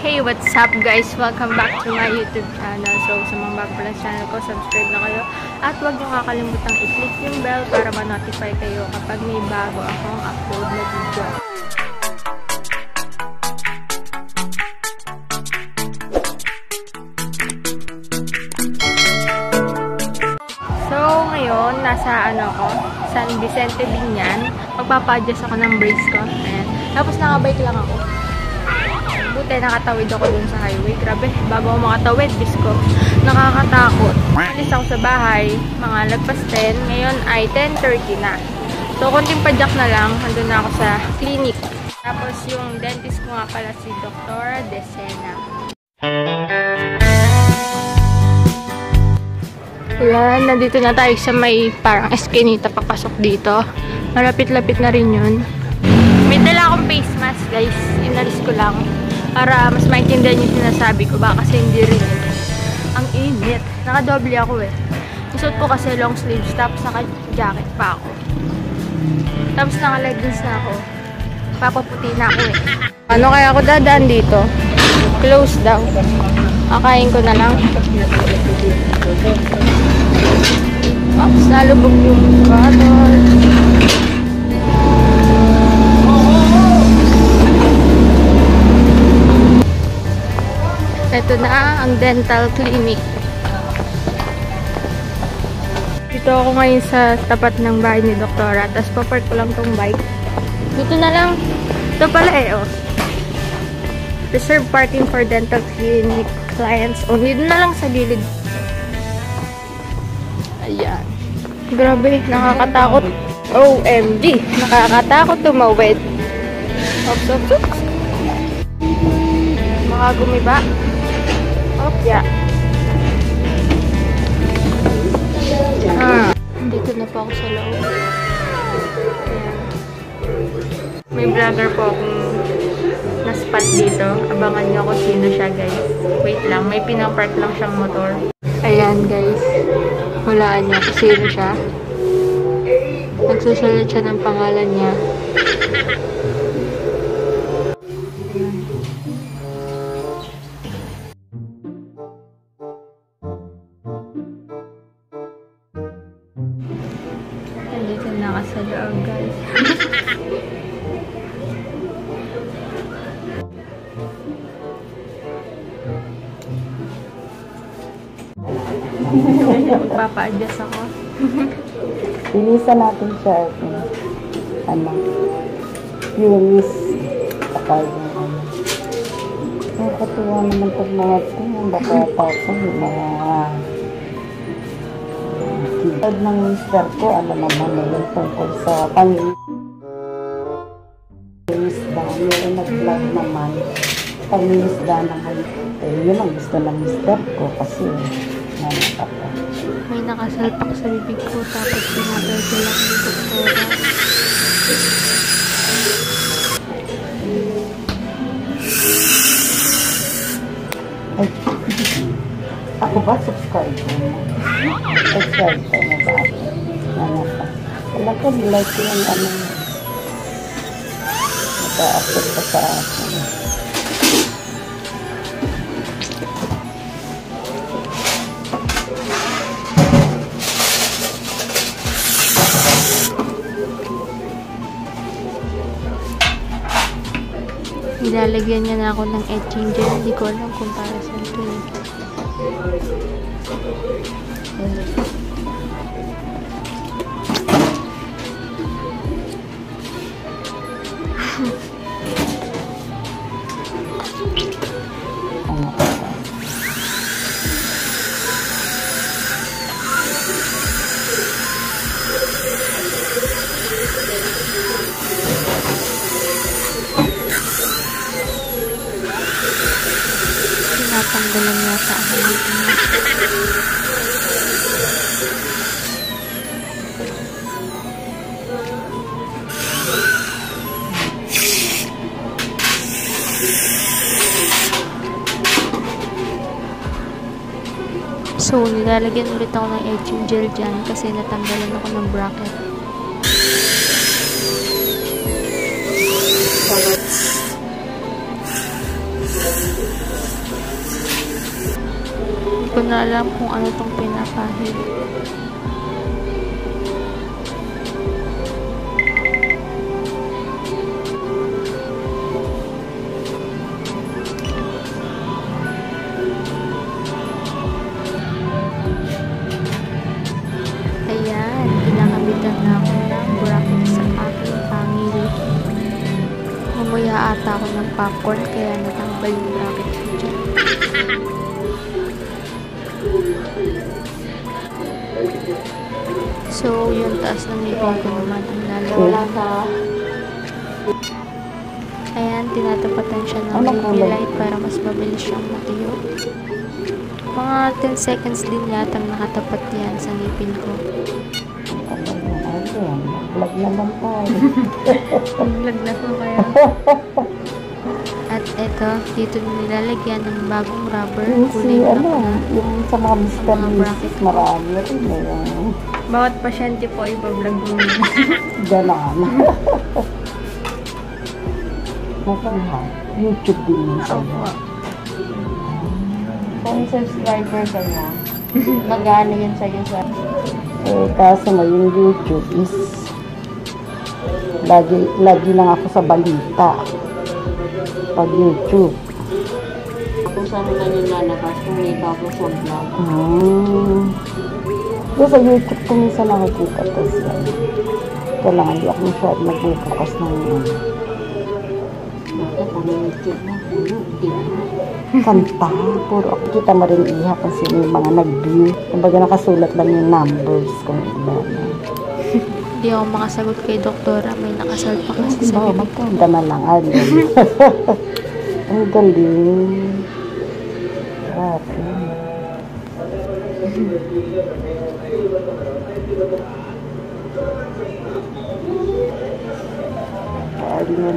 Hey, what's up guys? Welcome back to my YouTube channel. So, sa mga bago pa lang channel ko, subscribe na kayo. At huwag niyo kakalimutang i-click yung bell para ma-notify kayo kapag may bago akong upload na video. So, ngayon, nasa San Vicente Binyan. Magpapa-adjust ako ng brace ko. Ayan. Tapos nakabike lang ako. Buti nakatawid ako dun sa highway. Grabe, bago ako makatawid, Diyos ko, nakakatakot. Alis ako sa bahay, mga lagpas 10. Ngayon ay 10:30 na. So, konting padyak na lang. Andun na ako sa clinic. Tapos yung dentist ko nga pala si Dr. Decena. Ayan, nandito na tayo sa may parang eskinita papasok dito. Malapit-lapit na rin yun. May dala akong face mask, guys. Inalis ko lang para mas maintindihan yung sinasabi ko. Baka kasi hindi rin. Ang init. Nakadoble ako eh. Isuot ko kasi long sleeves, tapos naka-jacket pa ako. Tapos naka-leggings na ako. Papaputi na ako eh. Ano kaya ako dadaan dito? Close daw. Akain ko na lang. Oops, nalubog yung bottle. Ito na ang dental clinic. Dito ako ngayon sa tapat ng bahay ni Doktora. Tapos papark ko lang tong bike. Dito na lang. Ito pala eh, oh. Reserve parking for dental clinic clients only. Dito na lang sa gilid. Ayan. Grabe, nakakatakot. OMG, nakakatakot tumawid. Oops, oops, oops. Makagumiba. Opya. Dito na po ako sa loob. Ayan. May vlogger po akong na-spot dito. Abangan niyo kung sino siya, guys. Wait lang, may pinapark lang siyang motor. Ayan, guys. Hulaan niyo kung sino siya. Nagsusulat siya ng pangalan niya. Nandito na ka sa loob, guys. Magpapa-adjust ako. Linisan natin siya. Furious. Kapag nakatuwa naman pag mga ito. Baka tapos yung mga keyboard ng mister ko. Alam naman na yung tungkol sa pang-iisda. Meron nag-vlog naman. Pang-iisda naman. Yun ang gusto ng mister ko kasi may nakasalpak sa bibig ko tapos pinatay ko lang ni Doktora. Ay, ako ba subscribe mo? Subscribe ko na ba? Wala ko, like ko yung naka-upload pa sa akin. Nilalagyan niya na ako ng etching gel. Hindi ko alam kung para saan ito eh. Tinatanggalan yata ako ng So, nilalagyan ulit ako ng etching gel dyan kasi natanggalan ako ng bracket. Hindi ko na alam kung ano tong pinapahid. Ayan, kinakabitan na ako ng bracket sa aking pangil. Mamaya ata ako ng popcorn kaya natanggal yung bracket ko dyan. So, yung taas ng ngipin ko naman ang lalawala sa... Ayan, tinatapatan siya ng UV light para mas mabilis siyang matuyo. Mga 10 seconds din yata nakatapat yan sa ngipin ko. Vlog naman tayo. Vlog na ko kaya. At eto, dito nilalagyan ng bagong rubber. Kulay na pala. Yung sa mga Mr. Mrs. marami rin na yung... Bawat pasyente po iba-vlog mo. Ganon. Nasa YouTube din yun sa'yo. Opo. Kung subscriber ka na, mag-ano yun sa'yo sa... Kaso ngayon YouTube is lagi lang ako sa balita pag YouTube. Kung saan na nilalabas, kung may bago sa vlog. Doon sa YouTube ko minsan nakikita ko siya. Kaya lang hindi ako masyad magbubukas ng Bakit ang YouTube mo? kanta. Puro ako kita mo rin iha kasi may mga nag-view. Kumbaga nakasulat lang yung numbers kung ilan. Hindi ako makasagot kay doktora. May nakasal pa kasi sa bibig ko. Magkanda na lang. Ang galing. Grabe. Galing.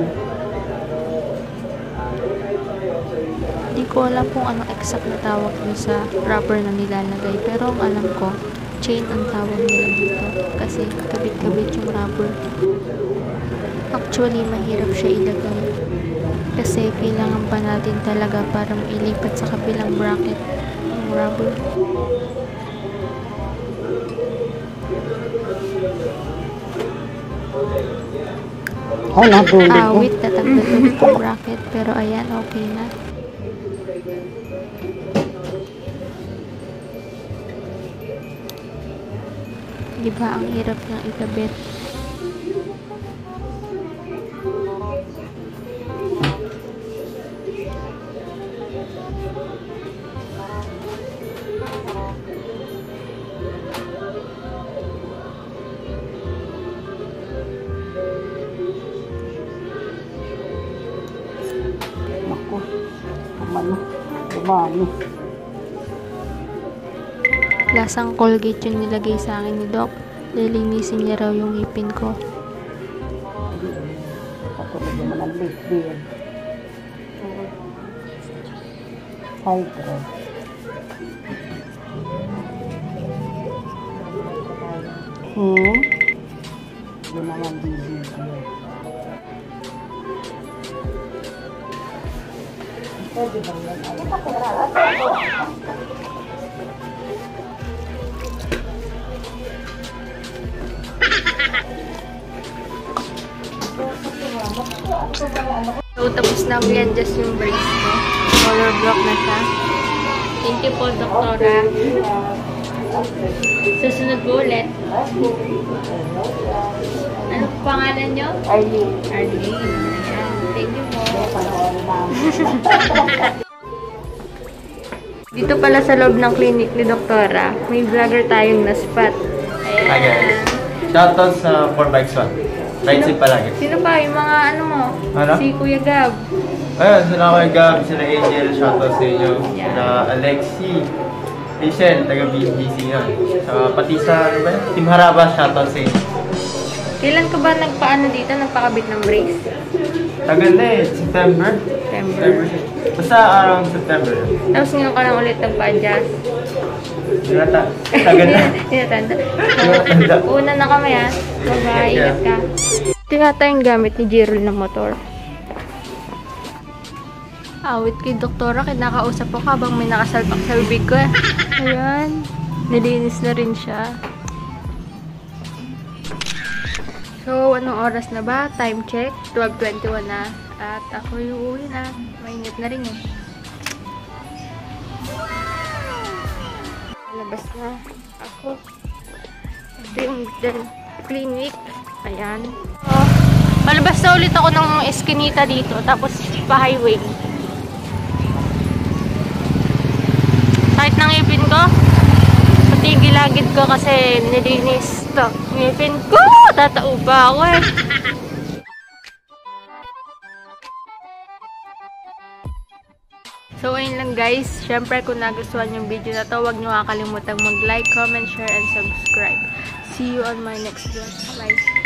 Hindi ko alam kung anong exact na tawag nyo sa rubber na nilalagay. Pero ang alam ko, chain ang tawag nila dito. Kasi kabit-kabit yung rubber. Actually, mahirap siya ilagay. Kasi kailangan pa natin talaga para mailipat sa kabilang bracket yung rubber. Ay, nabulog ko. Wait, tatanggal ulit yung bracket. Pero ayan, okay na. Diba, ang hirap niyang ikabit. Naku, dumami. Lasang Colgate yung nilagay sa akin ni Doc. Lilinisin niya raw yung ngipin ko. Patulog naman ang liquid. Hydro. Yun naman bibigyan. Pwede ba yan? So, tapos na ko yan, just yung brace ko. Color block na siya. Thank you po, doktora. Susunod po ulit. Ano po pangalan nyo? Arlene. Arlene. Ayan. Thank you po. Dito pala sa loob ng clinic ni doktora, may vlogger tayong na-spot. Ayan. Hi guys. Shoutout sa 4x1. Right side palagi. Sino pa? Yung mga ano mo? Ano? Si Kuya Gab. Ayun, sila Kuya Gab, sila Angel, shoutout sa inyo. Yeah. Sila Alexi, Rachel, taga BC nga. Pati sa, ano ba yun? Team Haraba, shoutout sa inyo. Kailan ka ba nagpaano dito? Nagpakabit ng brace? Tagal na eh, September. September. Basta around September. Tapos ngayon ka lang ulit nagpa-adjust. Tagal na. Tinatanda. Tinatanda. Una na kami ha. Bye-bye. Ingat ka. Ito yata yung gamit ni Gerald na motor. Awit kay doktora, kinakausap ko habang may nakasalpak sa bibig ko. Ayan. Nilinis na rin siya. So, anong oras na ba? Time check. 12:21 na. At ako yung uwi na. Mainit na rin eh. Labas na ako. Ito yung clinic. Ayan. So, malabas na ulit ako ng eskinita dito. Tapos, pa-highway. Sakit ng ngipin ko. Pati gilagid ko kasi nilinis to. Ngipin ko! Tatao pa ako eh. So, ayun lang guys. Syempre, kung nagustuhan yung video na to, huwag nyo kakalimutan mag-like, comment, share, and subscribe. See you on my next vlog. Bye!